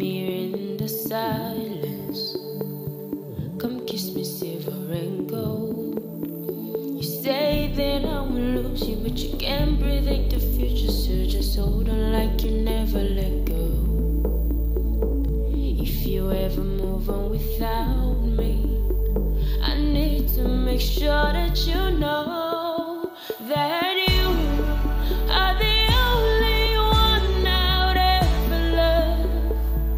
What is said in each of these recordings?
here in the silence. Come kiss me silver and gold. You say that I will lose you, but you can't predict the future, so just hold on like you never let go. If you ever move on without me, I need to make sure that you know that you are the only one I'd ever love.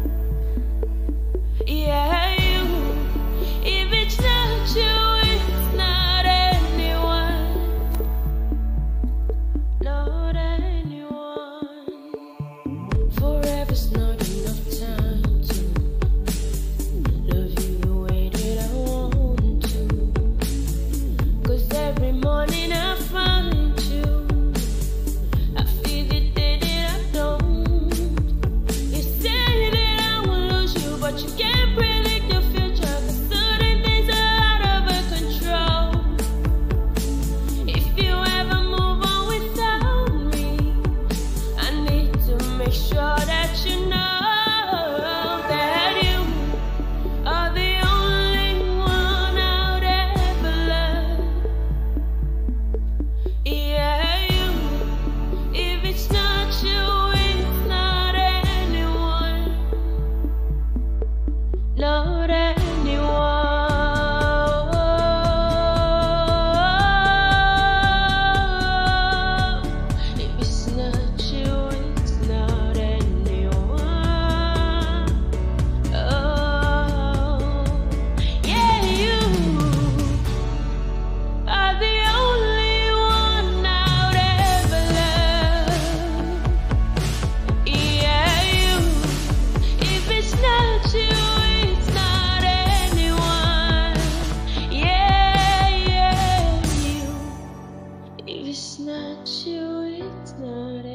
Yeah, you. If it's not you, it's not anyone. Not anyone. Forever's not enough time to love you the way that I want to. 'Cause every morning I find you, I feel the day that I don't. You say that I will lose you, but you can't predict the future, 'cause certain things are out of our control. If you ever move on without me, I need to make sure that you know that you are the only one I'd ever love. Yeah, you. If it's not you, it's not anyone. Not anyone. If it's not you, it's not anyone. Oh, yeah, you are the only one I'd ever love. Yeah, you. If it's not you, it's not anyone. Yeah, yeah, you. If it's not you, it's not